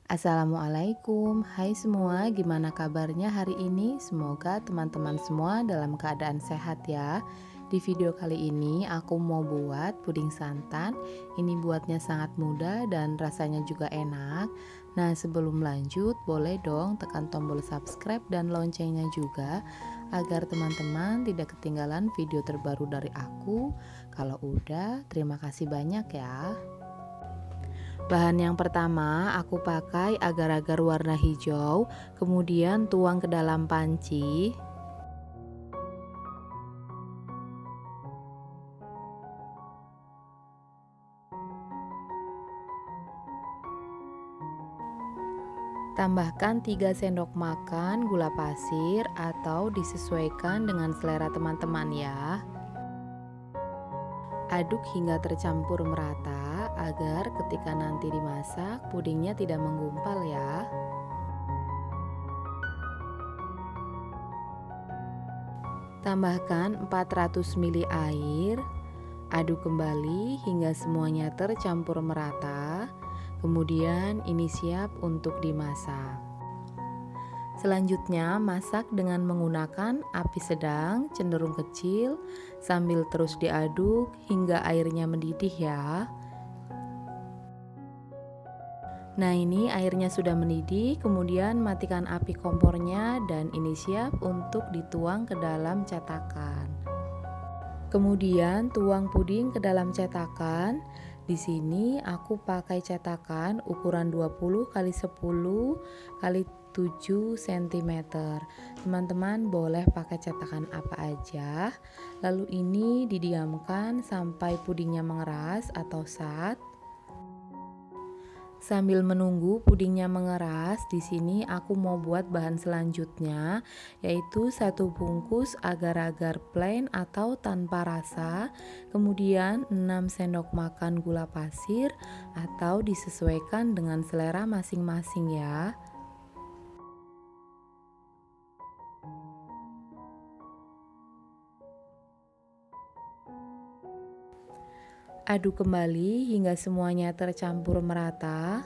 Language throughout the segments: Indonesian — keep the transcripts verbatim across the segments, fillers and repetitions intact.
Assalamualaikum, hai semua, gimana kabarnya hari ini? Semoga teman-teman semua dalam keadaan sehat ya. Di video kali ini aku mau buat puding santan. Ini buatnya sangat mudah dan rasanya juga enak. Nah, sebelum lanjut, boleh dong tekan tombol subscribe dan loncengnya juga agar teman-teman tidak ketinggalan video terbaru dari aku. Kalau udah, terima kasih banyak ya. Bahan yang pertama aku pakai agar-agar warna hijau, kemudian tuang ke dalam panci. Tambahkan tiga sendok makan gula pasir atau disesuaikan dengan selera teman-teman ya. Aduk hingga tercampur merata agar ketika nanti dimasak pudingnya tidak menggumpal ya. Tambahkan empat ratus mililiter air. Aduk kembali hingga semuanya tercampur merata. Kemudian ini siap untuk dimasak. Selanjutnya masak dengan menggunakan api sedang cenderung kecil sambil terus diaduk hingga airnya mendidih ya. Nah, ini airnya sudah mendidih, kemudian matikan api kompornya dan ini siap untuk dituang ke dalam cetakan. Kemudian tuang puding ke dalam cetakan. Di sini aku pakai cetakan ukuran dua puluh kali sepuluh kali tujuh sentimeter. Teman-teman boleh pakai cetakan apa aja. Lalu ini didiamkan sampai pudingnya mengeras atau sat. Sambil menunggu pudingnya mengeras, di sini aku mau buat bahan selanjutnya, yaitu satu bungkus agar-agar plain atau tanpa rasa, kemudian enam sendok makan gula pasir atau disesuaikan dengan selera masing-masing ya. Aduk kembali hingga semuanya tercampur merata.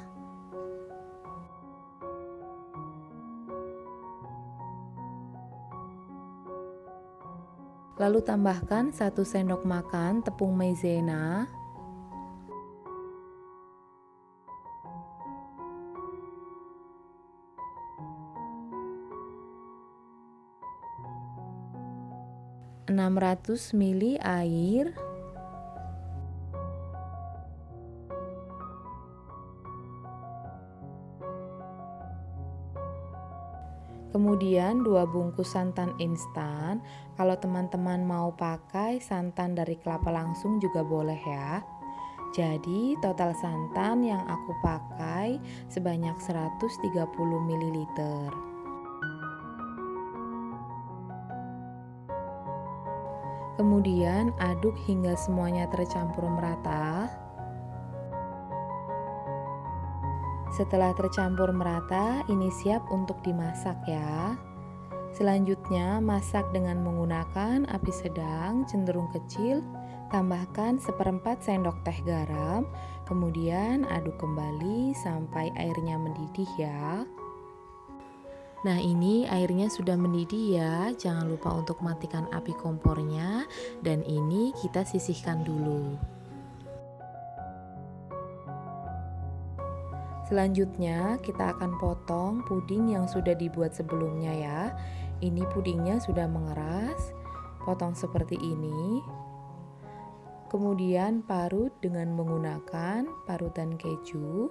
Lalu tambahkan satu sendok makan tepung maizena. enam ratus mililiter air. Kemudian dua bungkus santan instan. Kalau teman-teman mau pakai santan dari kelapa langsung juga boleh ya. Jadi total santan yang aku pakai sebanyak seratus tiga puluh mililiter. Kemudian aduk hingga semuanya tercampur merata. Setelah tercampur merata, ini siap untuk dimasak ya. Selanjutnya, masak dengan menggunakan api sedang cenderung kecil. Tambahkan seperempat sendok teh garam, kemudian aduk kembali sampai airnya mendidih ya. Nah, ini airnya sudah mendidih ya. Jangan lupa untuk matikan api kompornya dan ini kita sisihkan dulu. Selanjutnya kita akan potong puding yang sudah dibuat sebelumnya ya. Ini pudingnya sudah mengeras, potong seperti ini. Kemudian parut dengan menggunakan parutan keju.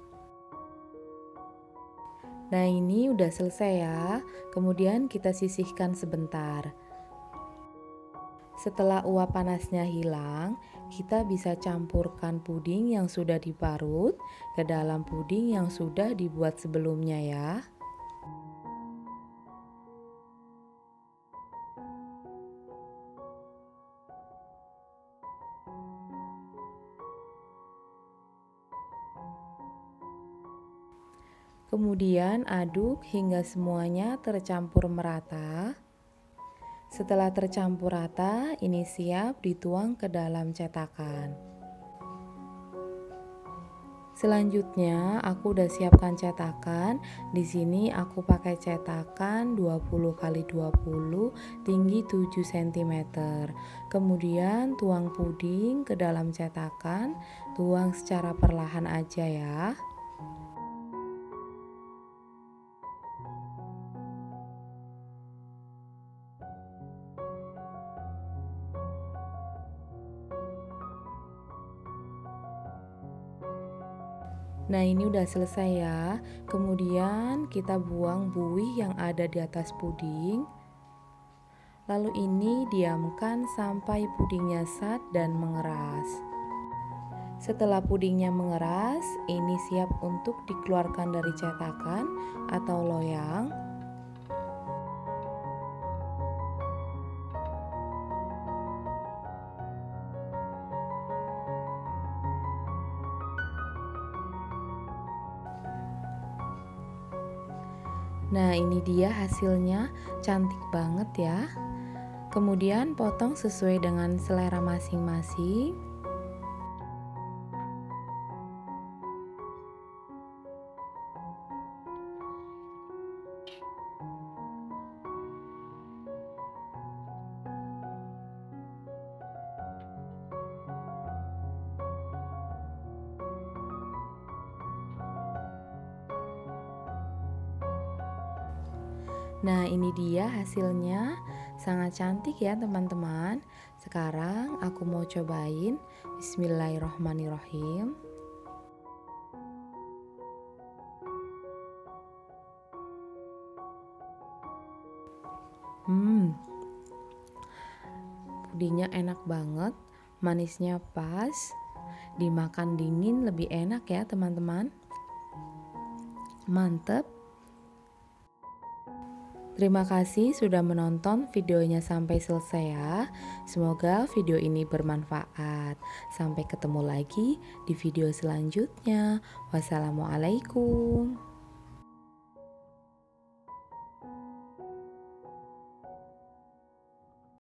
Nah, ini udah selesai ya. Kemudian kita sisihkan sebentar. Setelah uap panasnya hilang, kita bisa campurkan puding yang sudah diparut ke dalam puding yang sudah dibuat sebelumnya ya. Kemudian aduk hingga semuanya tercampur merata. Setelah tercampur rata, ini siap dituang ke dalam cetakan. Selanjutnya aku udah siapkan cetakan. Di sini aku pakai cetakan dua puluh kali dua puluh tinggi tujuh sentimeter. Kemudian tuang puding ke dalam cetakan, tuang secara perlahan aja ya. Nah, ini udah selesai ya. Kemudian kita buang buih yang ada di atas puding. Lalu ini diamkan sampai pudingnya sat dan mengeras. Setelah pudingnya mengeras, ini siap untuk dikeluarkan dari cetakan atau loyang. Nah, ini dia hasilnya, cantik banget ya. Kemudian potong sesuai dengan selera masing-masing. Nah, ini dia hasilnya, sangat cantik ya teman-teman. Sekarang aku mau cobain. Bismillahirrohmanirrohim. Hmm, pudingnya enak banget, manisnya pas, dimakan dingin lebih enak ya teman-teman. Mantep. Terima kasih sudah menonton videonya sampai selesai ya. Semoga video ini bermanfaat. Sampai ketemu lagi di video selanjutnya. Wassalamualaikum.